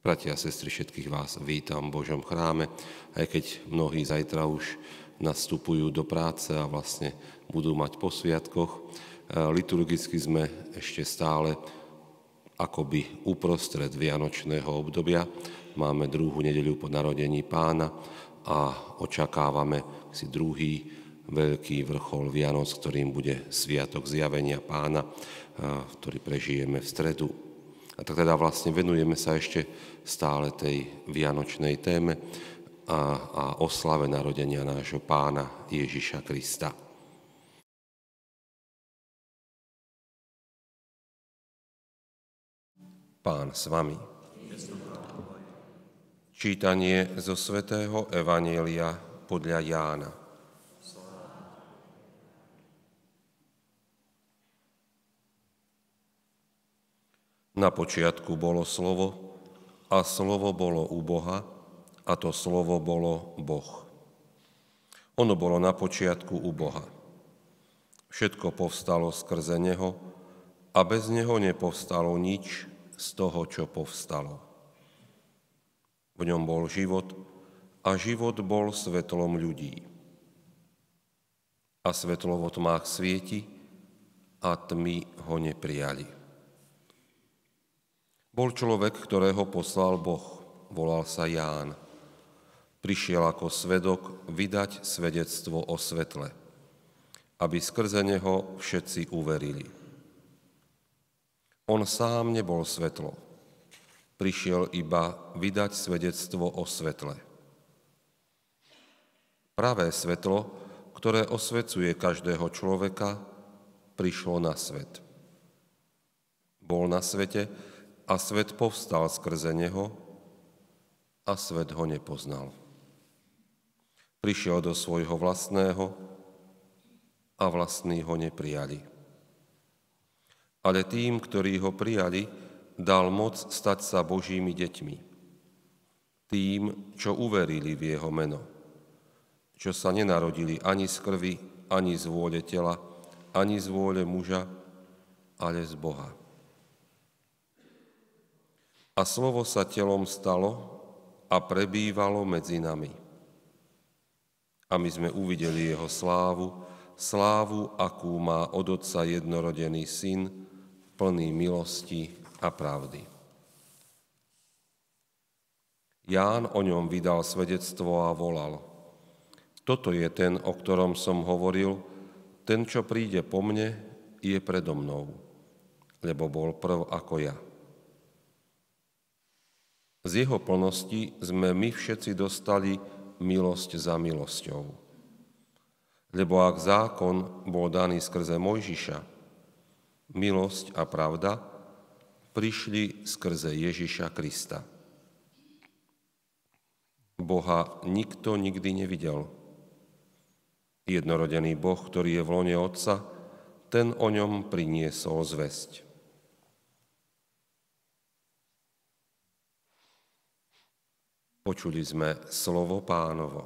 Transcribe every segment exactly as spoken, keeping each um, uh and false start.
Bratia a sestry, všetkých vás vítam v Božom chráme, aj keď mnohí zajtra už nastupujú do práce a vlastne budú mať po sviatkoch. Liturgicky sme ešte stále akoby uprostred vianočného obdobia. Máme druhú nedeľu po narodení Pána a očakávame si druhý veľký vrchol Vianoc, ktorým bude Sviatok zjavenia Pána, ktorý prežijeme v stredu. A tak teda vlastne venujeme sa ešte stále tej vianočnej téme a, a oslave narodenia nášho Pána Ježiša Krista. Pán s vami. Čítanie zo svätého Evanjelia podľa Jána. Na počiatku bolo slovo, a slovo bolo u Boha, a to slovo bolo Boh. Ono bolo na počiatku u Boha. Všetko povstalo skrze neho a bez neho nepovstalo nič z toho, čo povstalo. V ňom bol život a život bol svetlom ľudí. A svetlo vo tmách svieti a tmy ho neprijali. Bol človek, ktorého poslal Boh, volal sa Ján. Prišiel ako svedok vydať svedectvo o svetle, aby skrze neho všetci uverili. On sám nebol svetlo, prišiel iba vydať svedectvo o svetle. Pravé svetlo, ktoré osvecuje každého človeka, prišlo na svet. Bol na svete, a svet povstal skrze neho a svet ho nepoznal. Prišiel do svojho vlastného a vlastní ho neprijali. Ale tým, ktorí ho prijali, dal moc stať sa Božími deťmi. Tým, čo uverili v jeho meno, čo sa nenarodili ani z krvi, ani z vôle tela, ani z vôle muža, ale z Boha. A slovo sa telom stalo a prebývalo medzi nami. A my sme uvideli jeho slávu, slávu, akú má od Otca jednorodený syn, plný milosti a pravdy. Ján o ňom vydal svedectvo a volal: Toto je ten, o ktorom som hovoril, ten, čo príde po mne, je predo mnou, lebo bol prv ako ja. Z jeho plnosti sme my všetci dostali milosť za milosťou. Lebo ak zákon bol daný skrze Mojžiša, milosť a pravda prišli skrze Ježiša Krista. Boha nikto nikdy nevidel. Jednorodený Boh, ktorý je v lone Otca, ten o ňom priniesol zvesť. Počuli sme slovo Pánovo.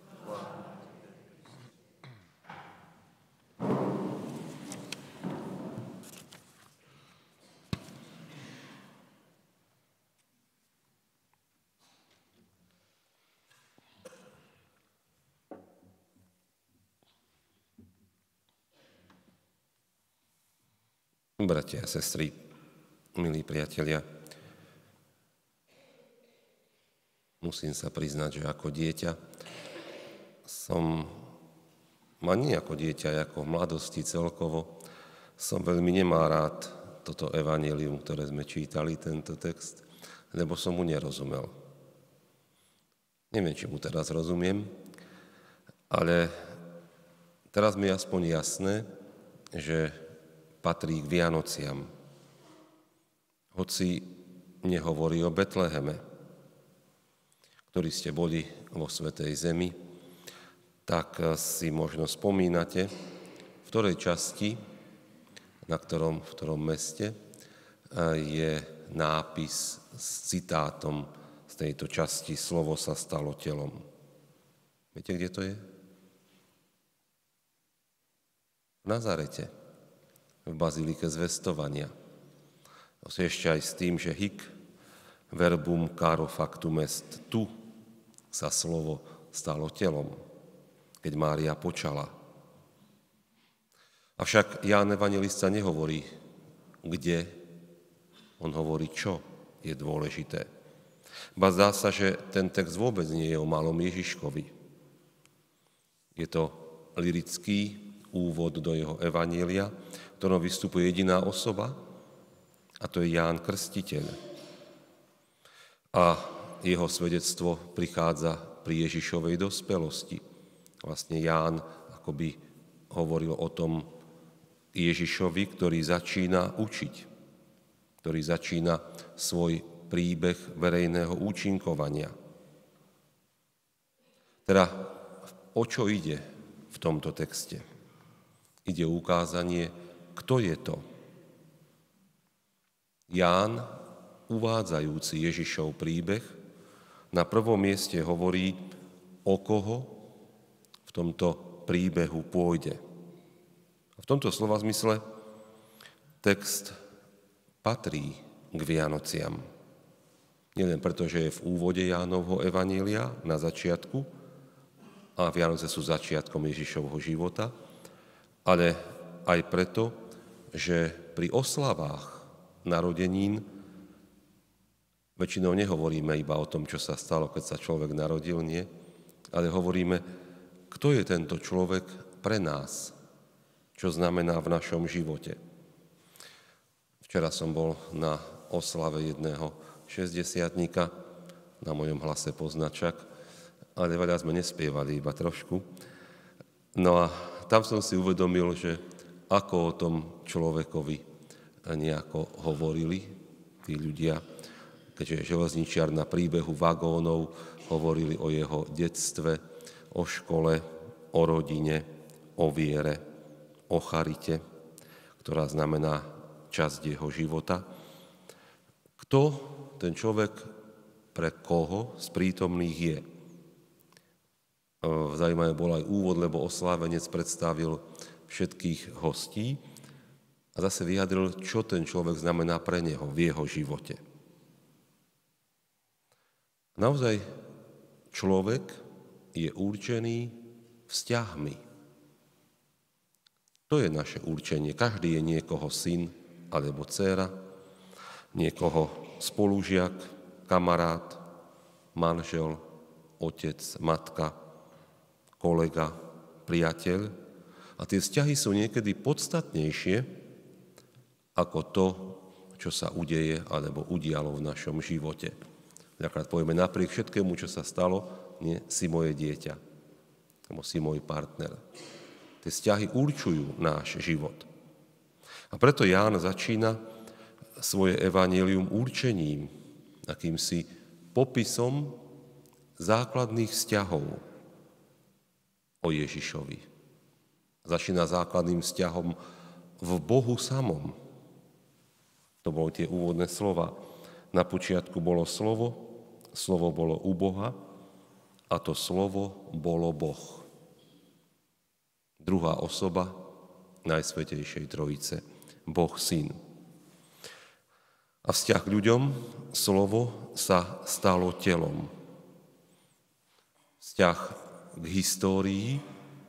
Bratia a sestry, milí priatelia, musím sa priznať, že ako dieťa som, ma nie ako dieťa, ako v mladosti celkovo, som veľmi nemal rád toto evanjelium, ktoré sme čítali, tento text, lebo som mu nerozumel. Neviem, či mu teraz rozumiem, ale teraz mi je aspoň jasné, že patrí k Vianociam. Hoci nehovorí o Betleheme, ktorí ste boli vo Svätej Zemi, tak si možno spomínate, v ktorej časti, na ktorom, v ktorom meste je nápis s citátom z tejto časti Slovo sa stalo telom. Viete, kde to je? V Nazarete, v bazilike Zvestovania. Ešte aj s tým, že Hik verbum caro factum est, tu sa slovo stalo telom, keď Mária počala. Avšak Ján evanjelista nehovorí, kde, on hovorí, čo je dôležité. Ba zdá sa, že ten text vôbec nie je o malom Ježiškovi. Je to lyrický úvod do jeho evanjelia, v ktorom vystupuje jediná osoba, a to je Ján Krstiteľ. A jeho svedectvo prichádza pri Ježišovej dospelosti. Vlastne Ján akoby hovoril o tom Ježišovi, ktorý začína učiť, ktorý začína svoj príbeh verejného účinkovania. Teda o čo ide v tomto texte? Ide o ukázanie, kto je to. Ján, uvádzajúci Ježišov príbeh, na prvom mieste hovorí, o koho v tomto príbehu pôjde. A v tomto slova zmysle text patrí k Vianociam. Nielen preto, že je v úvode Jánovho evanília na začiatku, a Vianoce sú začiatkom Ježišovho života, ale aj preto, že pri oslavách narodenín väčšinou nehovoríme iba o tom, čo sa stalo, keď sa človek narodil, nie, ale hovoríme, kto je tento človek pre nás, čo znamená v našom živote. Včera som bol na oslave jedného šesťdesiatnika, na mojom hlase poznačak, ale veľa sme nespievali, iba trošku. No a tam som si uvedomil, že ako o tom človekovi nejako hovorili tí ľudia, keďže železničiar na príbehu vagónov hovorili o jeho detstve, o škole, o rodine, o viere, o charite, ktorá znamená časť jeho života. Kto ten človek pre koho z prítomných je? Zaujímavé bol aj úvod, lebo oslávenec predstavil všetkých hostí a zase vyjadril, čo ten človek znamená pre neho v jeho živote. Naozaj človek je určený vzťahmi. To je naše určenie. Každý je niekoho syn alebo dcéra, niekoho spolužiak, kamarát, manžel, otec, matka, kolega, priateľ. A tie vzťahy sú niekedy podstatnejšie ako to, čo sa udeje alebo udialo v našom živote. Veľakrát povieme, napriek všetkému, čo sa stalo, nie, si moje dieťa, alebo si môj partner. Tie vzťahy určujú náš život. A preto Ján začína svoje evanjelium určením, akýmsi popisom základných vzťahov o Ježišovi. Začína základným vzťahom v Bohu samom. To boli tie úvodné slova. Na počiatku bolo slovo, slovo bolo u Boha a to slovo bolo Boh. Druhá osoba Najsvätejšej Trojice, Boh Syn. A vzťah k ľuďom, slovo sa stalo telom. Vzťah k histórii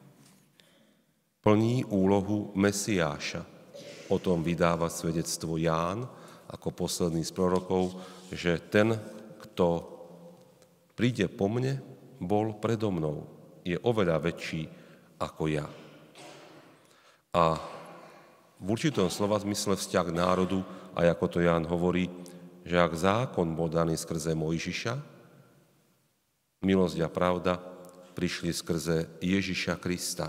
plní úlohu Mesiáša. O tom vydáva svedectvo Ján ako posledný z prorokov, že ten, kto príde po mne, bol predo mnou. Je oveľa väčší ako ja. A v určitom slova zmysle vzťah k národu, aj ako to Ján hovorí, že ak zákon bol daný skrze Mojžiša, milosť a pravda prišli skrze Ježiša Krista.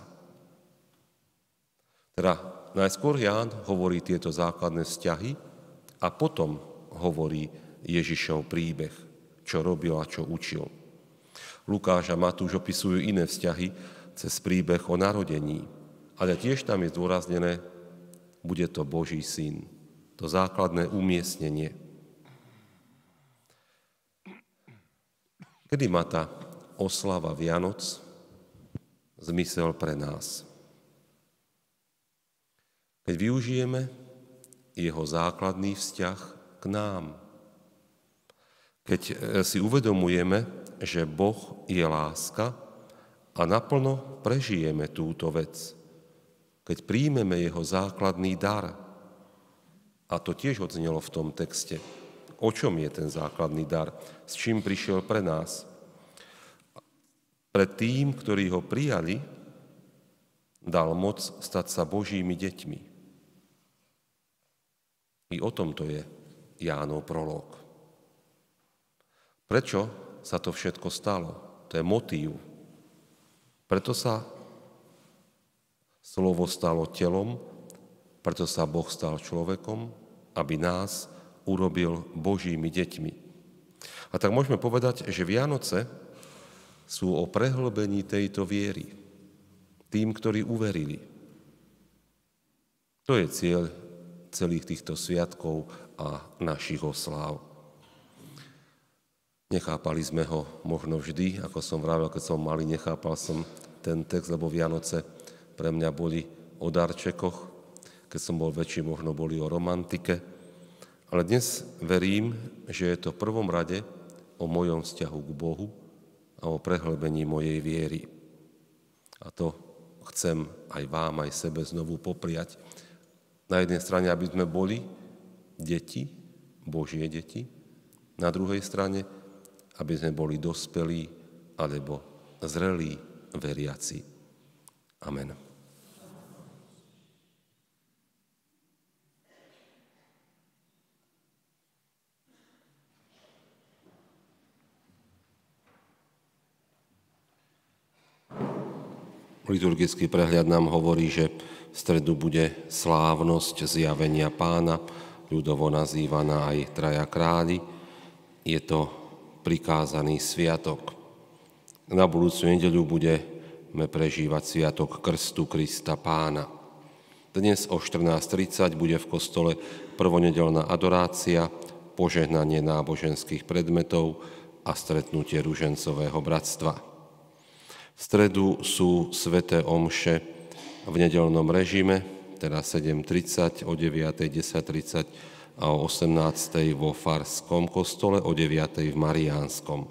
Teda najskôr Ján hovorí tieto základné vzťahy a potom hovorí Ježišov príbeh, čo robil a čo učil. Lukáš a Matúš opisujú iné vzťahy cez príbeh o narodení, ale tiež tam je zdôraznené, bude to Boží syn. To základné umiestnenie. Kedy má tá oslava Vianoc zmysel pre nás? Keď využijeme jeho základný vzťah k nám. Keď si uvedomujeme, že Boh je láska a naplno prežijeme túto vec, keď príjmeme jeho základný dar, a to tiež odznelo v tom texte, o čom je ten základný dar, s čím prišiel pre nás. Pre tým, ktorí ho prijali, dal moc stať sa Božími deťmi. I o tomto je Jánov prolog. Prečo sa to všetko stalo? To je motív. Preto sa slovo stalo telom, preto sa Boh stal človekom, aby nás urobil Božími deťmi. A tak môžeme povedať, že Vianoce sú o prehlbení tejto viery. Tým, ktorí uverili. To je cieľ celých týchto sviatkov a našich osláv. Nechápali sme ho možno vždy, ako som vravel, keď som malý, nechápal som ten text, lebo Vianoce pre mňa boli o darčekoch, keď som bol väčší, možno boli o romantike. Ale dnes verím, že je to v prvom rade o mojom vzťahu k Bohu a o prehlbení mojej viery. A to chcem aj vám, aj sebe znovu popriať. Na jednej strane, aby sme boli deti, Božie deti, na druhej strane, aby sme boli dospelí alebo zrelí veriaci. Amen. Liturgický prehľad nám hovorí, že v stredu bude slávnosť zjavenia Pána, ľudovo nazývaná aj Traja králi. Je to prikázaný sviatok. Na budúcu nedeľu budeme prežívať sviatok Krstu Krista Pána. Dnes o štrnásť tridsať bude v kostole prvonedeľná adorácia, požehnanie náboženských predmetov a stretnutie ružencového bratstva. V stredu sú sväté omše v nedeľnom režime, teda sedem tridsať, o deviatej, desať tridsať a o osemnástej vo Farskom kostole, o deviatej v Mariánskom.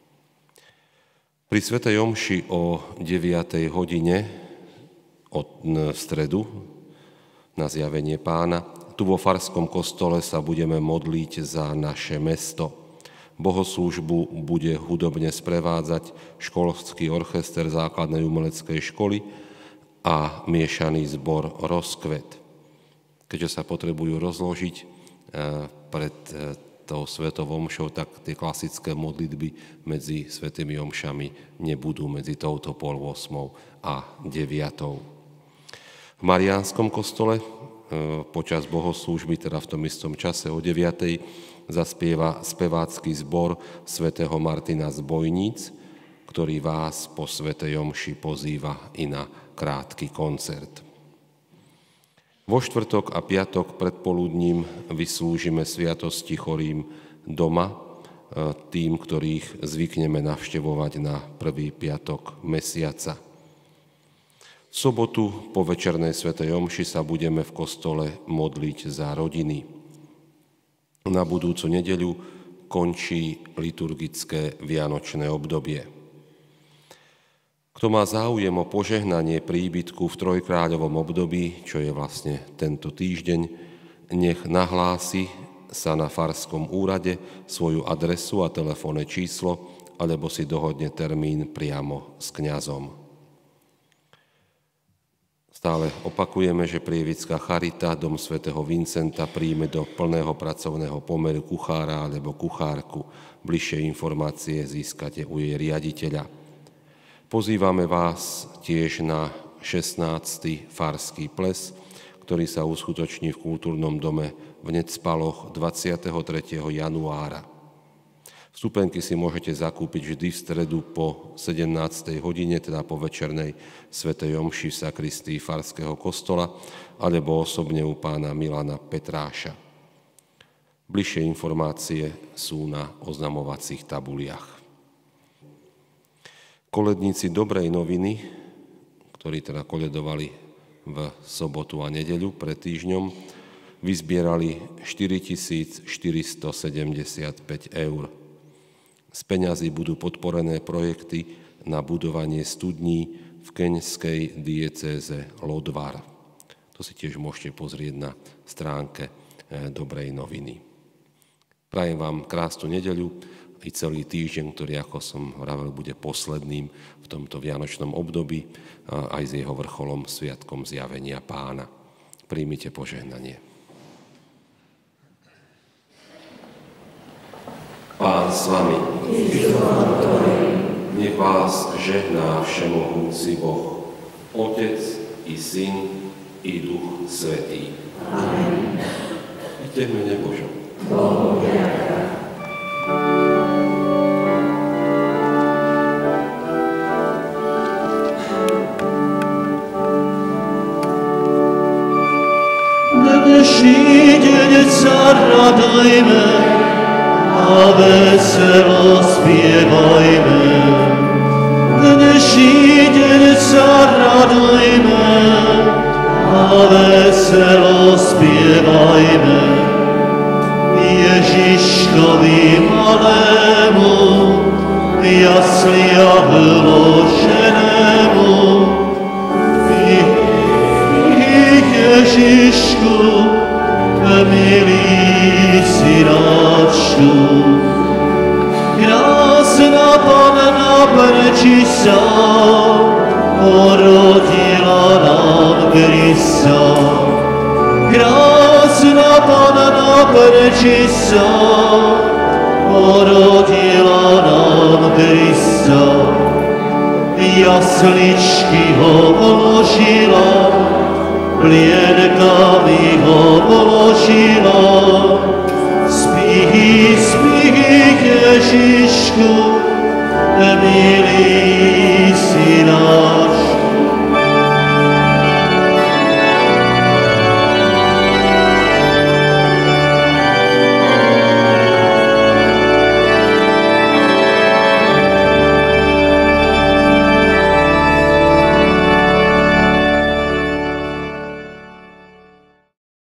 Pri svätej omši o deviatej hodine v stredu na zjavenie Pána, tu vo Farskom kostole sa budeme modliť za naše mesto. Bohoslúžbu bude hudobne sprevádzať školský orchester základnej umeleckej školy a miešaný zbor Rozkvet. Keďže sa potrebujú rozložiť pred tou svetou omšou, tak tie klasické modlitby medzi svätými omšami nebudú medzi touto pol osmou a deviatou. V Mariánskom kostole počas bohoslúžby, teda v tom istom čase o deviatej, zaspieva spevácky zbor svätého Martina z Bojníc, ktorý vás po svätej omši pozýva i na krátky koncert. Vo štvrtok a piatok predpoludním vyslúžime sviatosti chorým doma, tým, ktorých zvykneme navštevovať na prvý piatok mesiaca. V sobotu po večernej svätej omši sa budeme v kostole modliť za rodiny. Na budúcu nedeľu končí liturgické vianočné obdobie. Kto má záujem o požehnanie príbytku v trojkráľovom období, čo je vlastne tento týždeň, nech nahlási sa na farskom úrade svoju adresu a telefónne číslo, alebo si dohodne termín priamo s kňazom. Stále opakujeme, že Prievická charita, dom svätého Vincenta, príjme do plného pracovného pomeru kuchára alebo kuchárku. Bližšie informácie získate u jej riaditeľa. Pozývame vás tiež na šestnásty farský ples, ktorý sa uskutoční v kultúrnom dome v Necpaloch dvadsiateho tretieho januára. Vstupenky si môžete zakúpiť vždy v stredu po sedemnástej hodine, teda po večernej svätej omši v sakristii farského kostola, alebo osobne u pána Milana Petráša. Bližšie informácie sú na oznamovacích tabuliach. Koledníci Dobrej noviny, ktorí teda koledovali v sobotu a nedeľu pred týždňom, vyzbierali štyritisíc štyristosedemdesiatpäť eur Z peňazí budú podporené projekty na budovanie studní v keňskej diecéze Lodvar. To si tiež môžete pozrieť na stránke Dobrej noviny. Prajem vám krásnu nedeľu i celý týždeň, ktorý, ako som vravel, bude posledným v tomto vianočnom období, aj s jeho vrcholom Sviatkom Zjavenia Pána. Príjmite požehnanie. Pán s vami. Nech vás žehná všemohúci Boh, Otec i Syn i Duch Svätý. Amen. Iďte v mene Božom. Bohu ďakujem. Dnešný deň sa radujme a veselo spievajme. Dnešný deň sa radujme a veselo spievajme. Ježiškovi malému, jaslia vloženému, Ježišku, milý synáčku. Krásna Panna prečistá porodila nám Krista. Krásna Panna prečistá porodila nám Krista. Jasličky ho položila, plienkami ho položila. Spí, spí, Ježišku, milý